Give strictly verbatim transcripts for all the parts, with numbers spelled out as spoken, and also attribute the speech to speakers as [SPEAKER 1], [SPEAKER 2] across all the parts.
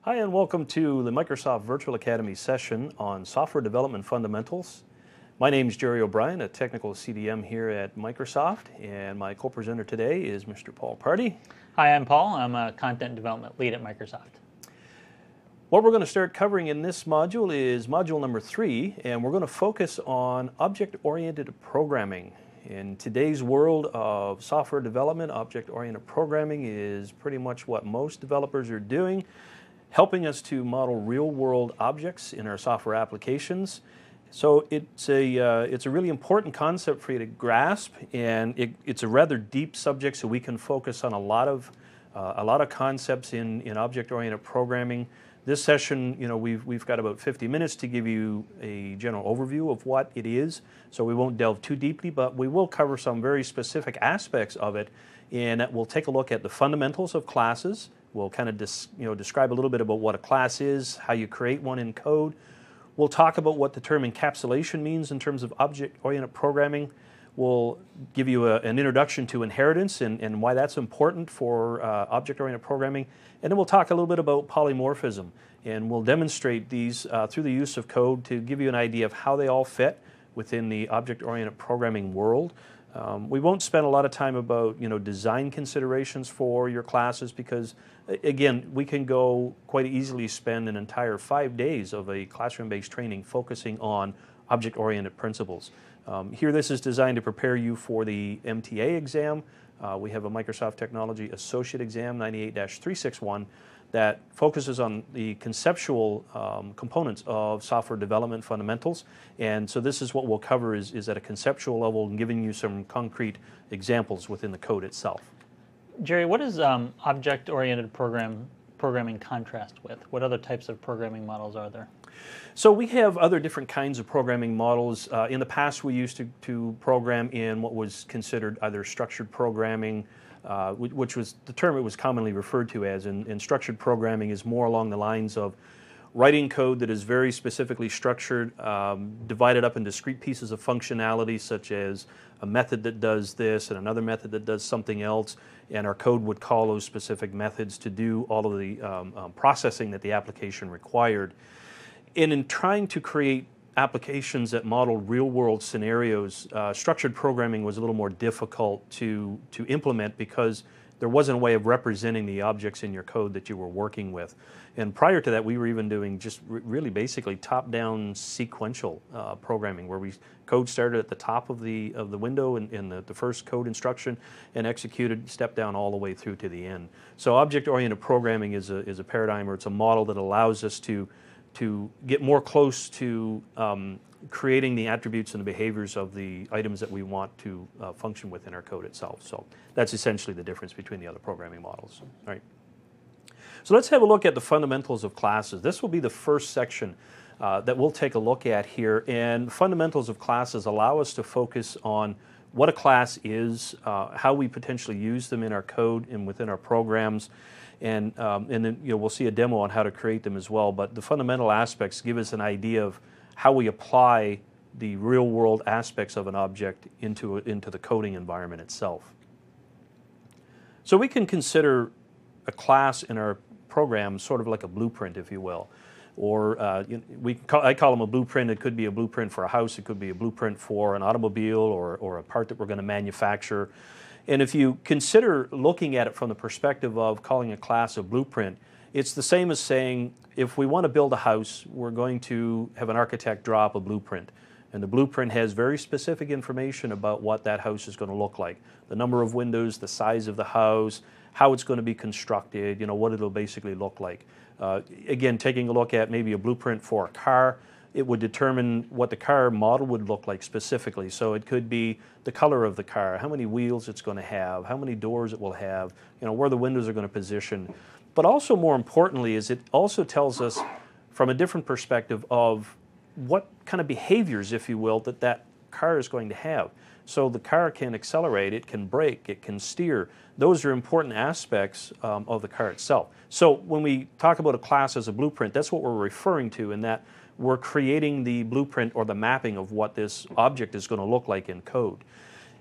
[SPEAKER 1] Hi and welcome to the Microsoft Virtual Academy session on Software Development Fundamentals. My name is Jerry O'Brien, a technical C D M here at Microsoft, and my co-presenter today is Mister Paul Party.
[SPEAKER 2] Hi, I'm Paul. I'm a content development lead at Microsoft.
[SPEAKER 1] What we're going to start covering in this module is module number three, and we're going to focus on object-oriented programming. In today's world of software development, object-oriented programming is pretty much what most developers are doing, helping us to model real-world objects in our software applications. So it's a, uh, it's a really important concept for you to grasp, and it, it's a rather deep subject, so we can focus on a lot of, uh, a lot of concepts in, in object-oriented programming. This session, you know, we've, we've got about fifty minutes to give you a general overview of what it is, so we won't delve too deeply, but we will cover some very specific aspects of it, and we'll take a look at the fundamentals of classes. We'll kind of dis, you know, describe a little bit about what a class is, how you create one in code. We'll talk about what the term encapsulation means in terms of object-oriented programming. We'll give you a, an introduction to inheritance and, and why that's important for uh, object-oriented programming. And then we'll talk a little bit about polymorphism. And we'll demonstrate these uh, through the use of code to give you an idea of how they all fit within the object-oriented programming world. Um, we won't spend a lot of time about, you know, design considerations for your classes because, again, we can go quite easily spend an entire five days of a classroom-based training focusing on object-oriented principles. Um, here, this is designed to prepare you for the M T A exam. Uh, we have a Microsoft Technology Associate Exam ninety-eight dash three sixty-one that focuses on the conceptual um, components of software development fundamentals. And so this is what we'll cover is, is at a conceptual level and giving you some concrete examples within the code itself.
[SPEAKER 2] Jerry, what does um, object-oriented program programming contrast with? What other types of programming models are there?
[SPEAKER 1] So we have other different kinds of programming models. Uh, in the past, we used to, to program in what was considered either structured programming, uh, which was the term it was commonly referred to as, and, and structured programming is more along the lines of writing code that is very specifically structured, um, divided up in discrete pieces of functionality, such as a method that does this and another method that does something else, and our code would call those specific methods to do all of the um, um, processing that the application required. And in trying to create applications that modeled real-world scenarios, uh, structured programming was a little more difficult to, to implement because there wasn't a way of representing the objects in your code that you were working with. And prior to that, we were even doing just re really basically top-down sequential uh, programming, where we code started at the top of the of the window in, in the, the first code instruction and executed step down all the way through to the end. So object-oriented programming is a, is a paradigm, or it's a model that allows us to to get more close to um, creating the attributes and the behaviors of the items that we want to uh, function within our code itself. So that's essentially the difference between the other programming models. All right. So let's have a look at the fundamentals of classes. This will be the first section uh, that we'll take a look at here. And fundamentals of classes allow us to focus on what a class is, uh, how we potentially use them in our code and within our programs. And, um, and then you know, we'll see a demo on how to create them as well. But the fundamental aspects give us an idea of how we apply the real-world aspects of an object into, into the coding environment itself. So we can consider a class in our program sort of like a blueprint, if you will. Or uh, you know, we call, I call them a blueprint. It could be a blueprint for a house. It could be a blueprint for an automobile or, or a part that we're going to manufacture. And if you consider looking at it from the perspective of calling a class a blueprint, it's the same as saying if we want to build a house, we're going to have an architect draw up a blueprint. And the blueprint has very specific information about what that house is going to look like. The number of windows, the size of the house, how it's going to be constructed, you know, what it'll basically look like. Uh, again, taking a look at maybe a blueprint for a car, it would determine what the car model would look like specifically. So it could be the color of the car, how many wheels it's going to have, how many doors it will have, you know, where the windows are going to position. But also more importantly is it also tells us from a different perspective of what kind of behaviors, if you will, that that car is going to have. So the car can accelerate, it can brake, it can steer. Those are important aspects um, of the car itself. So when we talk about a class as a blueprint, that's what we're referring to, in that we're creating the blueprint or the mapping of what this object is going to look like in code.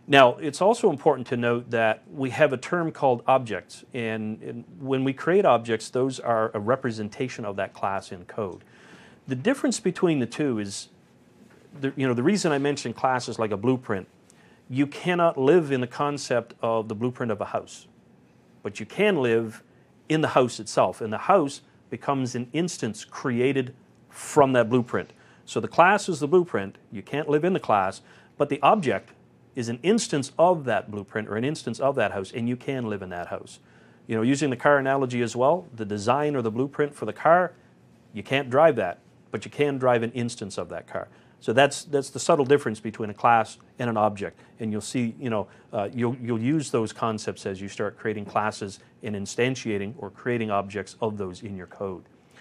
[SPEAKER 1] Now, it's also important to note that we have a term called objects, and, and when we create objects, those are a representation of that class in code. The difference between the two is, the, you know, the reason I mentioned classes like a blueprint, you cannot live in the concept of the blueprint of a house, but you can live in the house itself, and the house becomes an instance created from that blueprint. So the class is the blueprint, you can't live in the class, but the object is an instance of that blueprint or an instance of that house, and you can live in that house. You know, using the car analogy as well, the design or the blueprint for the car, you can't drive that, but you can drive an instance of that car. So that's that's the subtle difference between a class and an object, and you'll see, you know, uh, you'll you'll use those concepts as you start creating classes and instantiating or creating objects of those in your code.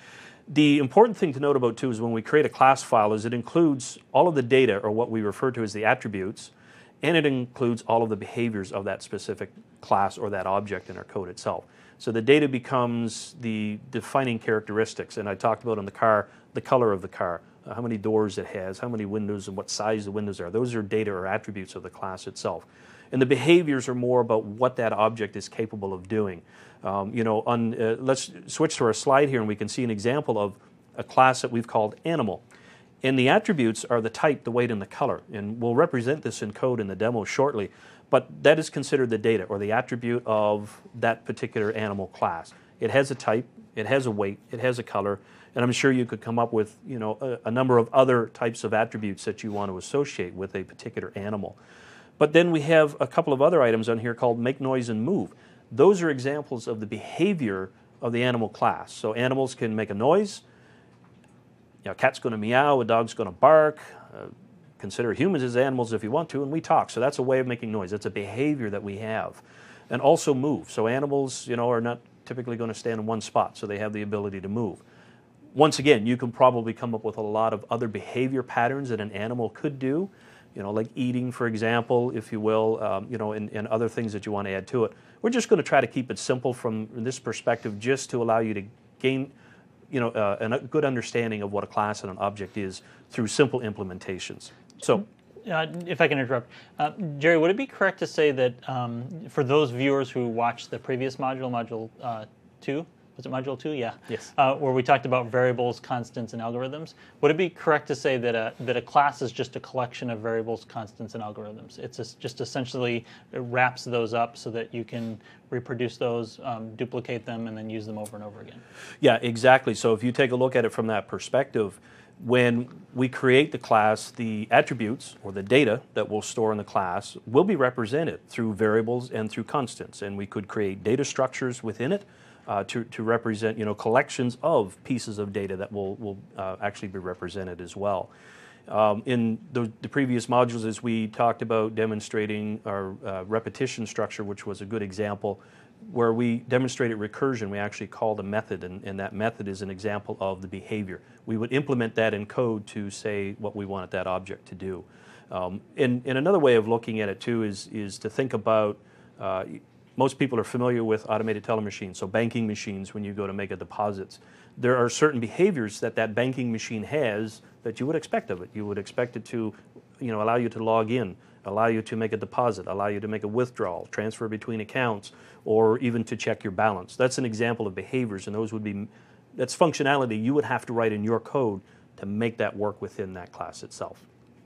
[SPEAKER 1] The important thing to note about too is when we create a class file is it includes all of the data, or what we refer to as the attributes, and it includes all of the behaviors of that specific class or that object in our code itself. So the data becomes the defining characteristics, and I talked about in the car, the color of the car, uh, how many doors it has, how many windows and what size the windows are. Those are data or attributes of the class itself. And the behaviors are more about what that object is capable of doing. Um, you know, on, uh, let's switch to our slide here and we can see an example of a class that we've called animal. And the attributes are the type, the weight, and the color. And we'll represent this in code in the demo shortly. But that is considered the data or the attribute of that particular animal class. It has a type, it has a weight, it has a color, and I'm sure you could come up with, you know, a, a number of other types of attributes that you want to associate with a particular animal. But then we have a couple of other items on here called make noise and move. Those are examples of the behavior of the animal class. So animals can make a noise. You know, a cat's going to meow, a dog's going to bark. Uh, consider humans as animals if you want to, and we talk. So that's a way of making noise. That's a behavior that we have. And also move. So animals, you know, are not typically going to stand in one spot, so they have the ability to move. Once again, you can probably come up with a lot of other behavior patterns that an animal could do, you know, like eating, for example, if you will, um, you know, and, and other things that you want to add to it. We're just going to try to keep it simple from this perspective, just to allow you to gain, you know, uh, a good understanding of what a class and an object is through simple implementations. So,
[SPEAKER 2] uh, if I can interrupt, uh, Jerry, would it be correct to say that um, for those viewers who watched the previous module, module uh, two, was it module two? Yeah.
[SPEAKER 1] Yes.
[SPEAKER 2] Uh, where we talked about variables, constants, and algorithms. Would it be correct to say that a that a class is just a collection of variables, constants, and algorithms? It's a, just essentially it wraps those up so that you can reproduce those, um, duplicate them, and then use them over and over again.
[SPEAKER 1] Yeah, exactly. So if you take a look at it from that perspective, when we create the class, the attributes or the data that we'll store in the class will be represented through variables and through constants, and we could create data structures within it. Uh, to, to represent, you know, collections of pieces of data that will, will uh, actually be represented as well. Um, in the, the previous modules, as we talked about demonstrating our uh, repetition structure, which was a good example, where we demonstrated recursion, we actually called a method, and, and that method is an example of the behavior. We would implement that in code to say what we wanted that object to do. Um, and, and another way of looking at it too is, is to think about uh, most people are familiar with automated teller machines, so banking machines when you go to make a deposits. There are certain behaviors that that banking machine has that you would expect of it. You would expect it to, you know, allow you to log in, allow you to make a deposit, allow you to make a withdrawal, transfer between accounts, or even to check your balance. That's an example of behaviors, and those would be, that's functionality you would have to write in your code to make that work within that class itself.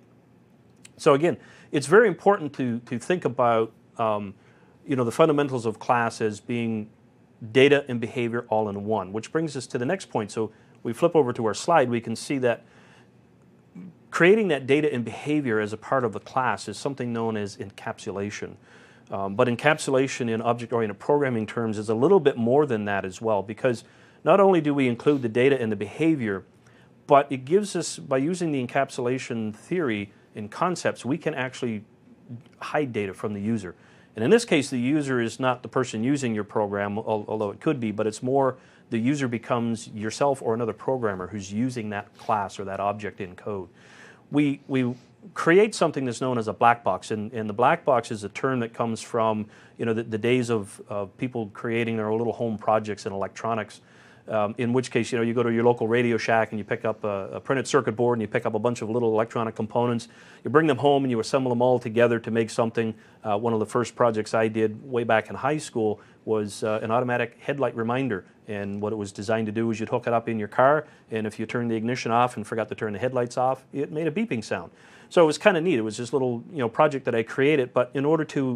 [SPEAKER 1] So again, it's very important to, to think about um, you know, the fundamentals of class as being data and behavior all in one, which brings us to the next point. So we flip over to our slide, we can see that creating that data and behavior as a part of the class is something known as encapsulation. Um, but encapsulation in object-oriented programming terms is a little bit more than that as well, because not only do we include the data and the behavior, but it gives us, by using the encapsulation theory and concepts, we can actually hide data from the user. And in this case, the user is not the person using your program, although it could be, but it's more the user becomes yourself or another programmer who's using that class or that object in code. We, we create something that's known as a black box, and, and the black box is a term that comes from, you know, the, the days of, of people creating their little home projects in electronics. Um, in which case, you know, you go to your local Radio Shack and you pick up a, a printed circuit board and you pick up a bunch of little electronic components. You bring them home and you assemble them all together to make something. Uh, one of the first projects I did way back in high school was uh, an automatic headlight reminder. And what it was designed to do is you'd hook it up in your car, and if you turned the ignition off and forgot to turn the headlights off, it made a beeping sound. So it was kind of neat. It was this little, you know, project that I created, but in order to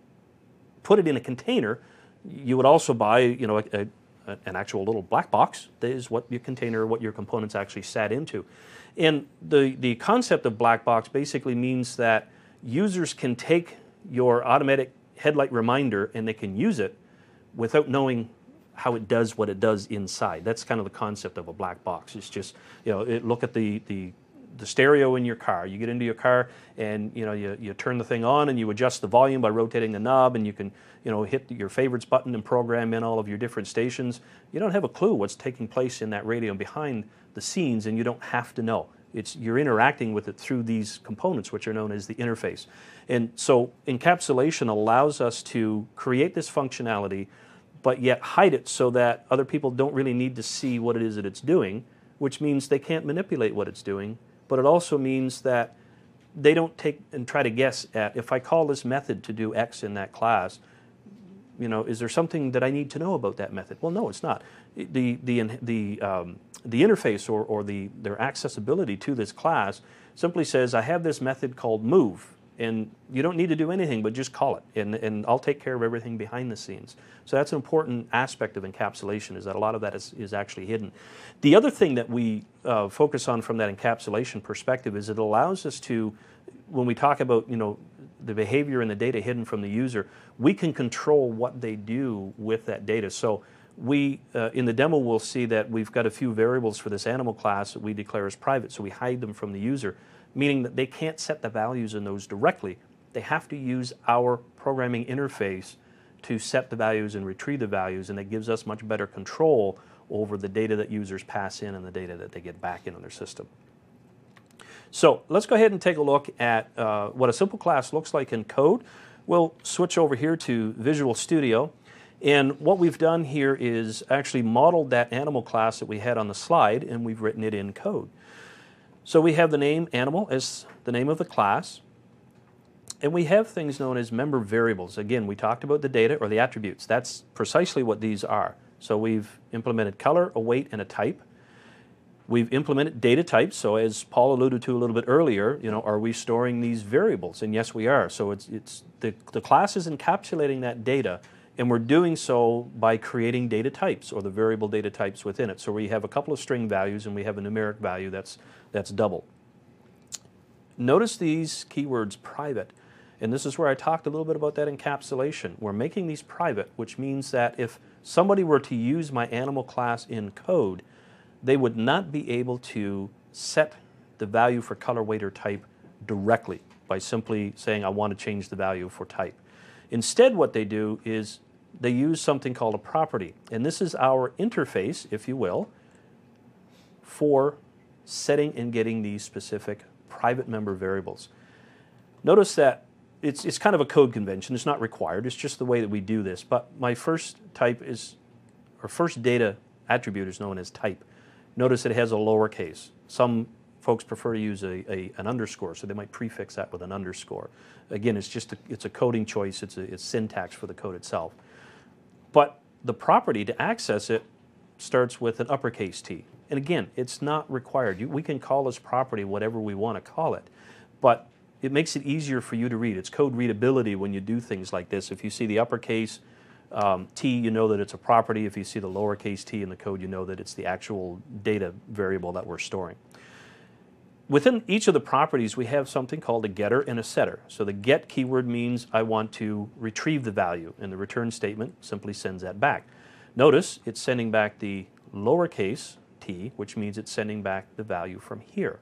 [SPEAKER 1] put it in a container, you would also buy, you know, a, a, an actual little black box that is what your container, what your components actually sat into. And the, the concept of black box basically means that users can take your automatic headlight reminder and they can use it without knowing how it does what it does inside. That's kind of the concept of a black box. It's just, you know, it, look at the, the the stereo in your car. You get into your car and, you know, you, you turn the thing on and you adjust the volume by rotating the knob, and you can, you know, hit your favorites button and program in all of your different stations. You don't have a clue what's taking place in that radio behind the scenes, and you don't have to know. It's, you're interacting with it through these components, which are known as the interface. And so encapsulation allows us to create this functionality, but yet hide it so that other people don't really need to see what it is that it's doing, which means they can't manipulate what it's doing. But it also means that they don't take and try to guess at, if I call this method to do X in that class, you know, is there something that I need to know about that method? Well, no, it's not. The, the, the, um, the interface or, or the, their accessibility to this class simply says, I have this method called move, and you don't need to do anything but just call it, and, and I'll take care of everything behind the scenes. So that's an important aspect of encapsulation, is that a lot of that is, is actually hidden. The other thing that we uh, focus on from that encapsulation perspective is it allows us to, when we talk about, you know, the behavior and the data hidden from the user, we can control what they do with that data. So we, uh, in the demo, we'll see that we've got a few variables for this animal class that we declare as private, so we hide them from the user, meaning that they can't set the values in those directly. They have to use our programming interface to set the values and retrieve the values, and that gives us much better control over the data that users pass in and the data that they get back into their system. So let's go ahead and take a look at uh, what a simple class looks like in code. We'll switch over here to Visual Studio, and what we've done here is actually modeled that animal class that we had on the slide, and we've written it in code. So we have the name animal as the name of the class, and we have things known as member variables. Again, we talked about the data or the attributes. That's precisely what these are. So we've implemented color, a weight, and a type. We've implemented data types. So as Paul alluded to a little bit earlier, you know, are we storing these variables? And yes, we are. So it's, it's the, the class is encapsulating that data, and we're doing so by creating data types or the variable data types within it. So we have a couple of string values and we have a numeric value that's, that's double. Notice these keywords private, and this is where I talked a little bit about that encapsulation. We're making these private, which means that if somebody were to use my animal class in code, they would not be able to set the value for color, weight, or type directly by simply saying I want to change the value for type. Instead, what they do is they use something called a property, and this is our interface, if you will, for setting and getting these specific private member variables. Notice that it's, it's kind of a code convention. It's not required. It's just the way that we do this. But my first type is, or first data attribute is known as type. Notice it has a lowercase. Some folks prefer to use a, a, an underscore, so they might prefix that with an underscore. Again, it's just a, it's a coding choice. It's, a, it's syntax for the code itself. But the property to access it starts with an uppercase T. And again, it's not required. You, we can call this property whatever we want to call it, but it makes it easier for you to read. It's code readability when you do things like this. If you see the uppercase um, T, you know that it's a property. If you see the lowercase t in the code, you know that it's the actual data variable that we're storing. Within each of the properties, we have something called a getter and a setter. So the get keyword means I want to retrieve the value, and the return statement simply sends that back. Notice it's sending back the lowercase t, which means it's sending back the value from here.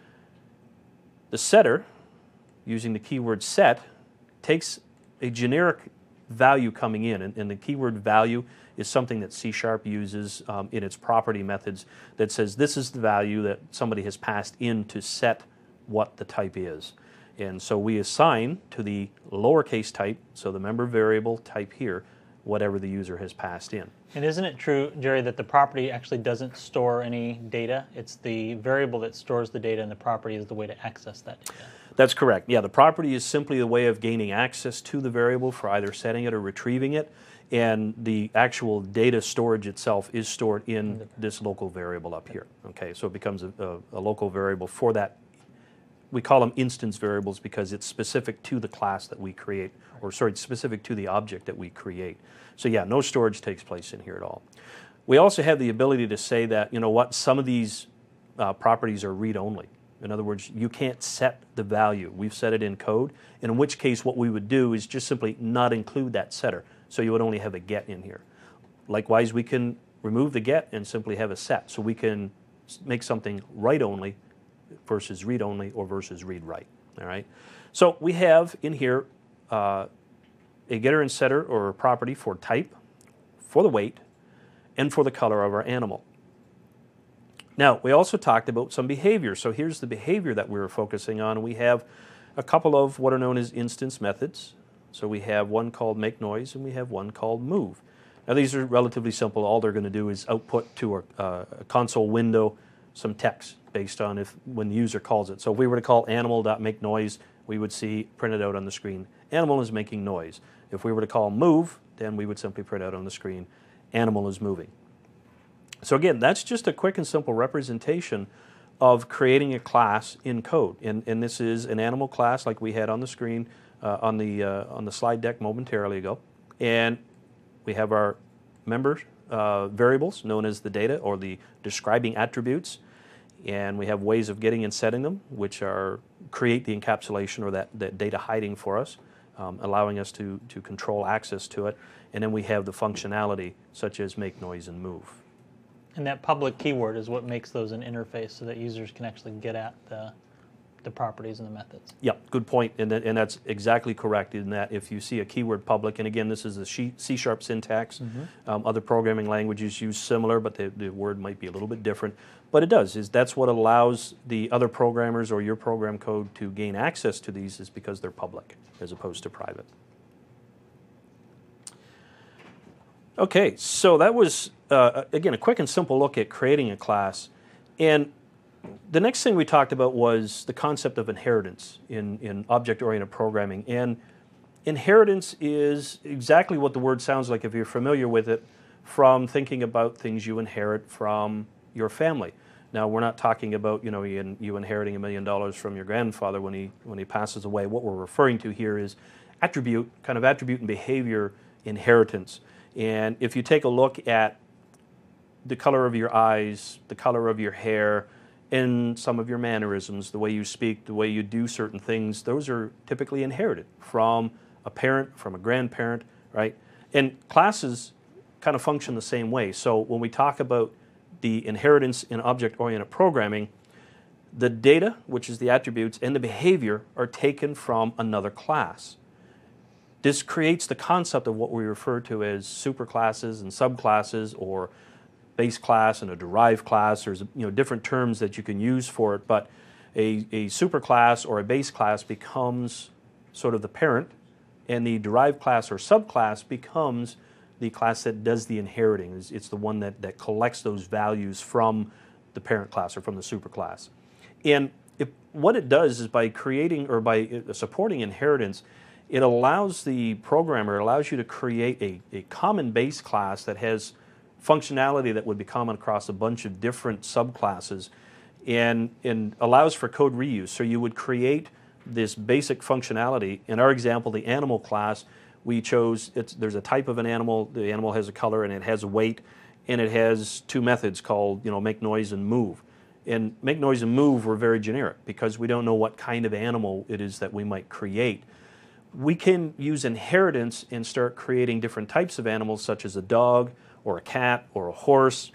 [SPEAKER 1] The setter, using the keyword set, takes a generic value coming in, and, and the keyword value is something that C Sharp uses um, in its property methods that says this is the value that somebody has passed in to set what the type is. And so we assign to the lowercase type, so the member variable type here, whatever the user has passed in.
[SPEAKER 2] And isn't it true, Jerry, that the property actually doesn't store any data? It's the variable that stores the data, and the property is the way to access that data.
[SPEAKER 1] That's correct. Yeah, the property is simply a way of gaining access to the variable for either setting it or retrieving it, and the actual data storage itself is stored in this local variable up here. Okay, so it becomes a, a, a local variable for that. We call them instance variables because it's specific to the class that we create, or sorry, specific to the object that we create. So yeah, no storage takes place in here at all. We also have the ability to say that, you know what, some of these uh, properties are read-only. In other words, you can't set the value. We've set it in code, and in which case what we would do is just simply not include that setter. So you would only have a get in here. Likewise, we can remove the get and simply have a set. So we can make something write-only versus read-only or versus read-write. All right. So we have in here uh, a getter and setter or a property for type, for the weight, and for the color of our animal. Now, we also talked about some behavior. So here's the behavior that we were focusing on. We have a couple of what are known as instance methods. So we have one called make noise and we have one called move. Now these are relatively simple. All they're going to do is output to a, uh, a console window some text based on if when the user calls it. So if we were to call animal.makeNoise, we would see printed out on the screen, animal is making noise. If we were to call move, then we would simply print out on the screen, animal is moving. So again, that's just a quick and simple representation of creating a class in code. And, and this is an animal class like we had on the screen uh, on, the, uh, on the slide deck momentarily ago. And we have our member uh, variables known as the data or the describing attributes. And we have ways of getting and setting them, which are create the encapsulation or that, that data hiding for us, um, allowing us to, to control access to it. And then we have the functionality such as make noise and move.
[SPEAKER 2] And that public keyword is what makes those an interface so that users can actually get at the, the properties and the methods.
[SPEAKER 1] Yeah, good point. And, that, and that's exactly correct in that if you see a keyword public, and again, this is the C-sharp syntax. Mm-hmm. um, other programming languages use similar, but the, the word might be a little bit different. But it does, is that's what allows the other programmers or your program code to gain access to these is because they're public as opposed to private. Okay, so that was, uh, again, a quick and simple look at creating a class. And the next thing we talked about was the concept of inheritance in, in object-oriented programming. And inheritance is exactly what the word sounds like if you're familiar with it from thinking about things you inherit from your family. Now, we're not talking about, you know, you, you inheriting a million dollars from your grandfather when he, when he passes away. What we're referring to here is attribute, kind of attribute and behavior inheritance. And if you take a look at the color of your eyes, the color of your hair, and some of your mannerisms, the way you speak, the way you do certain things, those are typically inherited from a parent, from a grandparent, right? And classes kind of function the same way. So when we talk about the inheritance in object-oriented programming, the data, which is the attributes, and the behavior are taken from another class. This creates the concept of what we refer to as superclasses and subclasses, or base class and a derived class. There's, you know, different terms that you can use for it, but a, a superclass or a base class becomes sort of the parent, and the derived class or subclass becomes the class that does the inheriting. It's, it's the one that, that collects those values from the parent class or from the superclass. And if, what it does is by creating or by supporting inheritance, it allows the programmer, it allows you to create a, a common base class that has functionality that would be common across a bunch of different subclasses and, and allows for code reuse. So you would create this basic functionality. In our example, the animal class, we chose, it's, there's a type of an animal, the animal has a color and it has a weight, and it has two methods called, you know, make noise and move. And make noise and move were very generic because we don't know what kind of animal it is that we might create. We can use inheritance and start creating different types of animals such as a dog or a cat or a horse,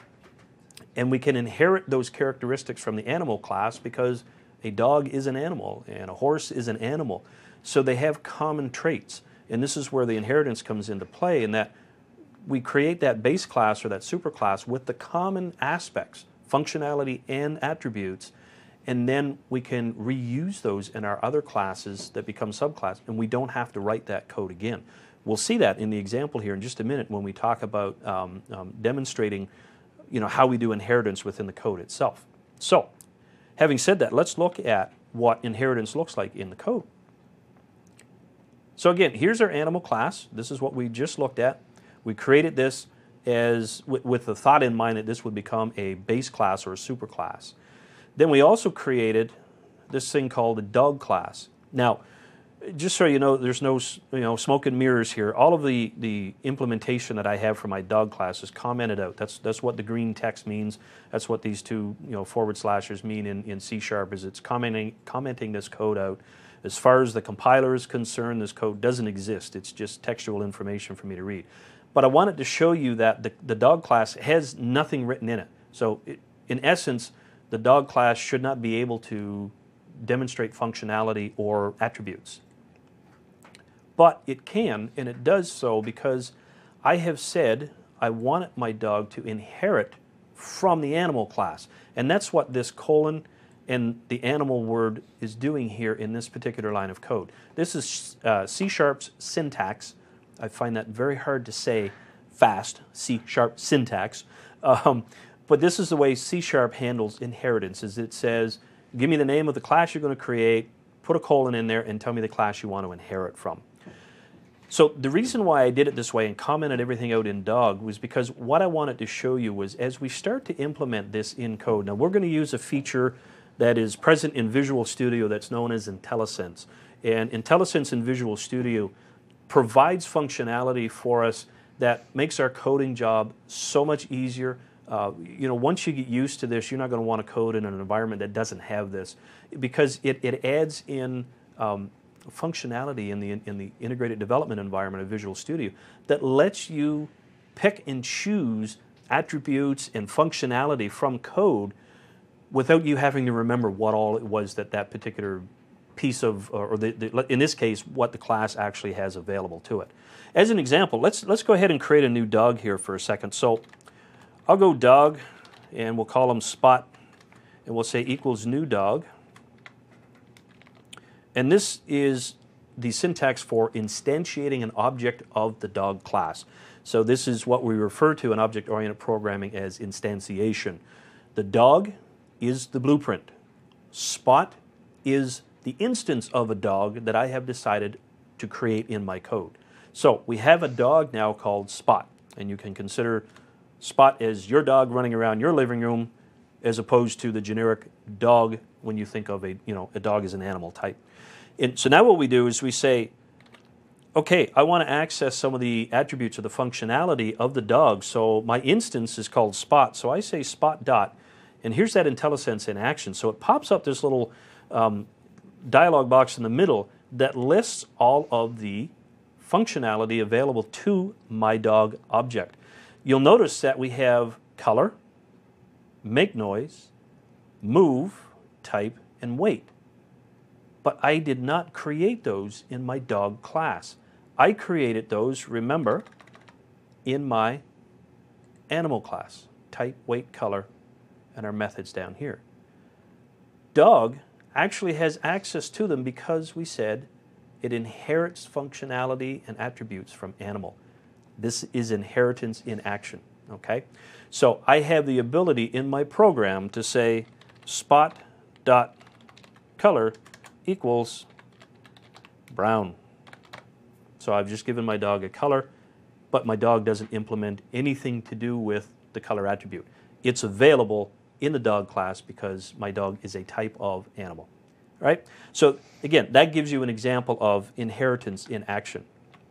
[SPEAKER 1] and we can inherit those characteristics from the animal class because a dog is an animal and a horse is an animal. So they have common traits, and this is where the inheritance comes into play, in that we create that base class or that superclass with the common aspects, functionality and attributes, and then we can reuse those in our other classes that become subclasses, and we don't have to write that code again. We'll see that in the example here in just a minute when we talk about um, um, demonstrating, you know, how we do inheritance within the code itself. So, having said that, let's look at what inheritance looks like in the code. So again, here's our animal class. This is what we just looked at. We created this as with the thought in mind that this would become a base class or a superclass. Then we also created this thing called a dog class. Now, just so you know, there's no you know smoke and mirrors here. All of the the implementation that I have for my dog class is commented out. That's that's what the green text means. That's what these two you know forward slashers mean in in C sharp. Is it's commenting commenting this code out. As far as the compiler is concerned, this code doesn't exist. It's just textual information for me to read. But I wanted to show you that the, the dog class has nothing written in it. So it, in essence, the dog class should not be able to demonstrate functionality or attributes. But it can, and it does so because I have said I want my dog to inherit from the animal class. And that's what this colon and the animal word is doing here in this particular line of code. This is uh, C Sharp's syntax. I find that very hard to say fast, C Sharp syntax. Um, but this is the way C Sharp handles inheritance, is it says, give me the name of the class you're going to create, put a colon in there, and tell me the class you want to inherit from. So the reason why I did it this way and commented everything out in dog was because what I wanted to show you was as we start to implement this in code, now we're going to use a feature that is present in Visual Studio that's known as IntelliSense. And IntelliSense in Visual Studio provides functionality for us that makes our coding job so much easier. Uh, you know, once you get used to this, you're not going to want to code in an environment that doesn't have this, because it, it adds in um, functionality in the, in the integrated development environment of Visual Studio that lets you pick and choose attributes and functionality from code without you having to remember what all it was that that particular piece of, or the, the, in this case, what the class actually has available to it. As an example, let's, let's go ahead and create a new dog here for a second. So I'll go dog, and we'll call him Spot, and we'll say equals new dog. And this is the syntax for instantiating an object of the dog class. So this is what we refer to in object-oriented programming as instantiation. The dog is the blueprint. Spot is the instance of a dog that I have decided to create in my code. So we have a dog now called Spot, and you can consider Spot as your dog running around your living room as opposed to the generic dog when you think of a, you know, a dog as an animal type. And so now what we do is we say, okay, I want to access some of the attributes of the functionality of the dog, so my instance is called Spot. So I say Spot dot, and here's that IntelliSense in action. So it pops up this little um, dialog box in the middle that lists all of the functionality available to my dog object. You'll notice that we have color, make noise, move, type, and wait. But I did not create those in my dog class. I created those, remember, in my animal class. Type, weight, color, and our methods down here. Dog actually has access to them because we said it inherits functionality and attributes from animal. This is inheritance in action, okay? So I have the ability in my program to say spot.color equals brown. So I've just given my dog a color, but my dog doesn't implement anything to do with the color attribute. It's available in the dog class because my dog is a type of animal. All right? So again, that gives you an example of inheritance in action.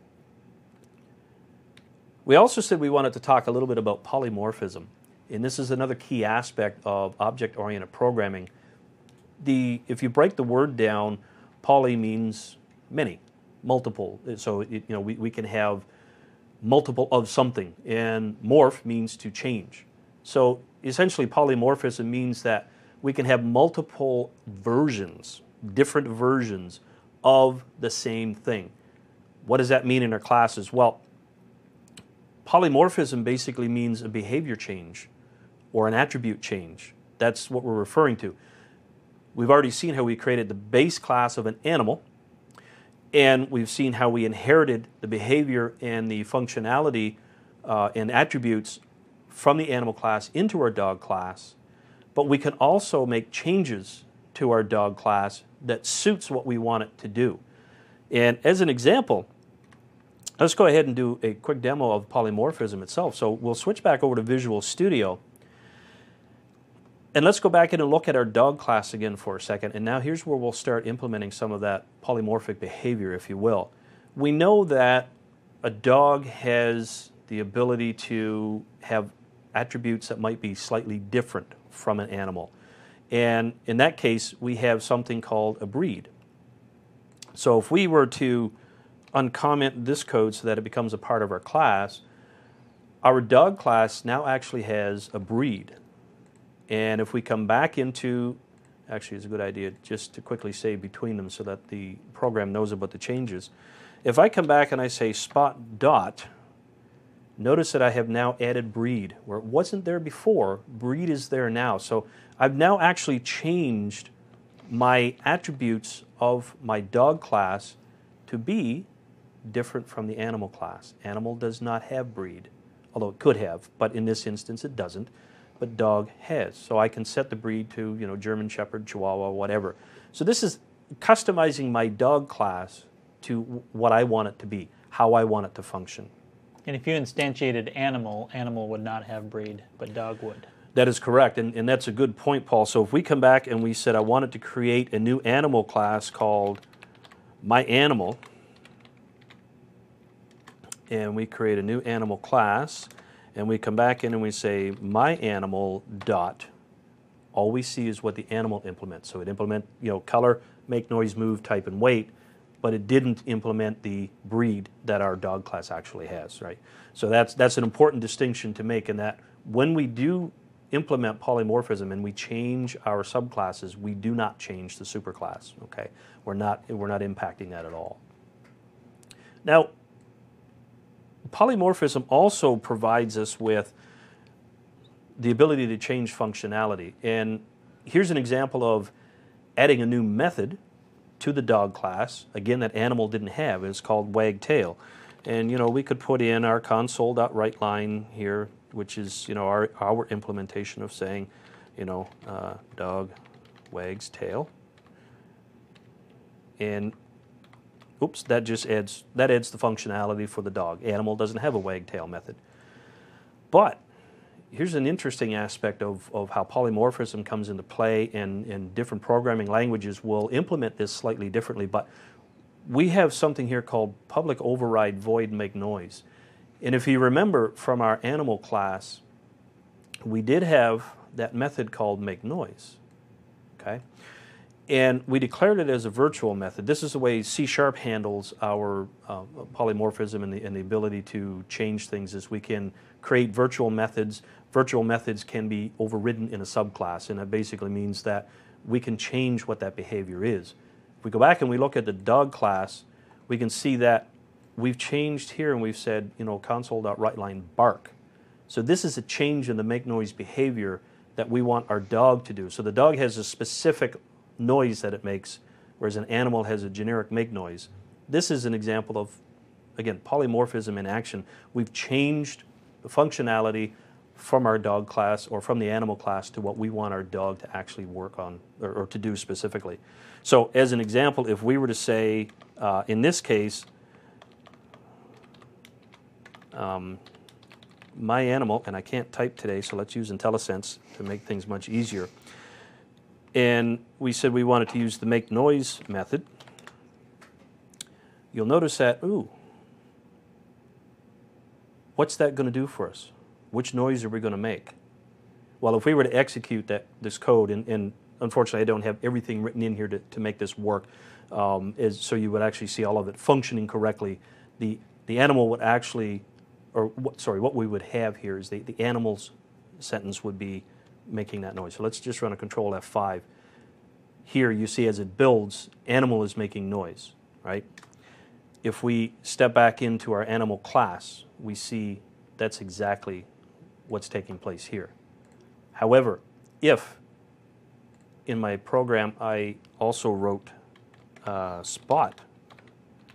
[SPEAKER 1] We also said we wanted to talk a little bit about polymorphism, and this is another key aspect of object-oriented programming. The, if you break the word down, poly means many, multiple. So it, you know, we, we can have multiple of something, and morph means to change. So essentially polymorphism means that we can have multiple versions, different versions of the same thing. What does that mean in our classes? Well, polymorphism basically means a behavior change or an attribute change. That's what we're referring to. We've already seen how we created the base class of an animal, And we've seen how we inherited the behavior and the functionality uh, and attributes from the animal class into our dog class, but we can also make changes to our dog class that suits what we want it to do. And as an example, let's go ahead and do a quick demo of polymorphism itself. So we'll switch back over to Visual Studio. And let's go back in and look at our dog class again for a second. And now here's where we'll start implementing some of that polymorphic behavior, if you will. We know that a dog has the ability to have attributes that might be slightly different from an animal. And in that case, we have something called a breed. So if we were to uncomment this code so that it becomes a part of our class, our dog class now actually has a breed. And if we come back into, actually it's a good idea just to quickly say between them so that the program knows about the changes. If I come back and I say spot dot, notice that I have now added breed. Where it wasn't there before, breed is there now. So I've now actually changed my attributes of my dog class to be different from the animal class. Animal does not have breed, although it could have, but in this instance it doesn't. But dog has. So I can set the breed to, you know, German Shepherd, Chihuahua, whatever. So this is customizing my dog class to what I want it to be, how I want it to function.
[SPEAKER 2] And if you instantiated animal, animal would not have breed, but dog would.
[SPEAKER 1] That is correct, and, and that's a good point, Paul. So if we come back and we said I wanted to create a new animal class called my animal, and we create a new animal class, and we come back in and we say my animal dot, all we see is what the animal implements. So it implement, you know, color, make, noise, move, type, and weight, but it didn't implement the breed that our dog class actually has, right? So that's that's an important distinction to make, in that when we do implement polymorphism and we change our subclasses, we do not change the superclass, okay? We're not we're not impacting that at all. Now, polymorphism also provides us with the ability to change functionality. And here's an example of adding a new method to the dog class, again, that animal didn't have. It's called wagtail. And, you know, we could put in our console.writeLine here, which is, you know, our, our implementation of saying, you know, uh, dog wags tail. And oops, that just adds, that adds the functionality for the dog. Animal doesn't have a wagtail method. But here's an interesting aspect of, of how polymorphism comes into play, and, and different programming languages will implement this slightly differently. But we have something here called public override void make noise. And if you remember from our animal class, we did have that method called make noise, okay? And we declared it as a virtual method. This is the way C Sharp handles our uh, polymorphism and the, and the ability to change things, is we can create virtual methods. Virtual methods can be overridden in a subclass, and that basically means that we can change what that behavior is. If we go back and we look at the dog class, we can see that we've changed here and we've said, you know, console.writeLine bark. So this is a change in the make noise behavior that we want our dog to do. So the dog has a specific noise that it makes, whereas an animal has a generic make noise. This is an example of, again, polymorphism in action. We've changed the functionality from our dog class or from the animal class to what we want our dog to actually work on, or, or to do specifically. So as an example, if we were to say, uh, in this case, um, my animal, and I can't type today, so let's use IntelliSense to make things much easier. And we said we wanted to use the make noise method. You'll notice that, ooh, what's that going to do for us? Which noise are we going to make? Well, if we were to execute that this code, and, and unfortunately I don't have everything written in here to, to make this work, um, is, so you would actually see all of it functioning correctly, the, the animal would actually, or what, sorry, what we would have here is the, the animal's sentence would be making that noise. So let's just run a control F five. Here you see as it builds, animal is making noise, right? If we step back into our animal class, we see that's exactly what's taking place here. However, if in my program I also wrote uh, spot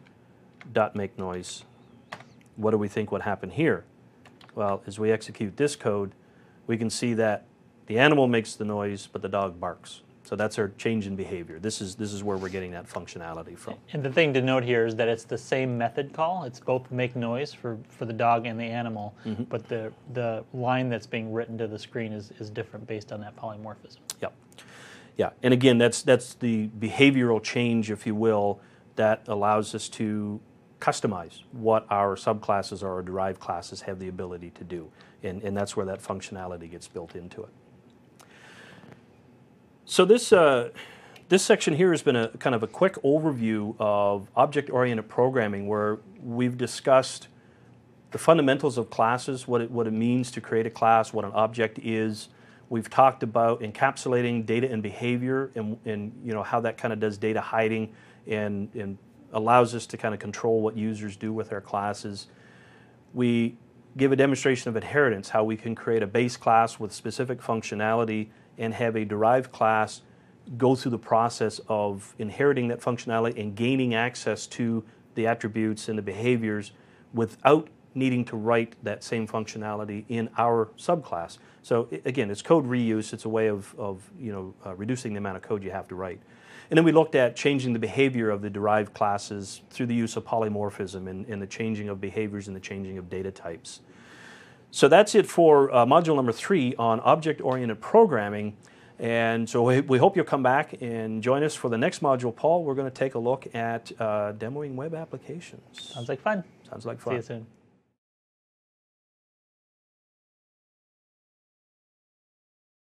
[SPEAKER 1] dot make noise. What do we think would happen here? Well, as we execute this code, we can see that the animal makes the noise, but the dog barks. So that's our change in behavior. This is, this is where we're getting that functionality from.
[SPEAKER 2] And the thing to note here is that it's the same method call. It's both make noise for, for the dog and the animal, mm-hmm. but the, the line that's being written to the screen is, is different based on that polymorphism.
[SPEAKER 1] Yep. Yeah, and again, that's, that's the behavioral change, if you will, that allows us to customize what our subclasses or our derived classes have the ability to do. And, and that's where that functionality gets built into it. So this, uh, this section here has been a kind of a quick overview of object-oriented programming, where we've discussed the fundamentals of classes, what it, what it means to create a class, what an object is. We've talked about encapsulating data and behavior, and, and you know, how that kind of does data hiding and, and allows us to kind of control what users do with our classes. We give a demonstration of inheritance, how we can create a base class with specific functionality and have a derived class go through the process of inheriting that functionality and gaining access to the attributes and the behaviors without needing to write that same functionality in our subclass. So again, it's code reuse. It's a way of, of you know, uh, reducing the amount of code you have to write. And then we looked at changing the behavior of the derived classes through the use of polymorphism and, and the changing of behaviors and the changing of data types. So that's it for uh, module number three on object-oriented programming. And so we, we hope you'll come back and join us for the next module, Paul. We're going to take a look at uh, demoing web applications.
[SPEAKER 2] Sounds like fun.
[SPEAKER 1] Sounds like fun.
[SPEAKER 2] See you soon.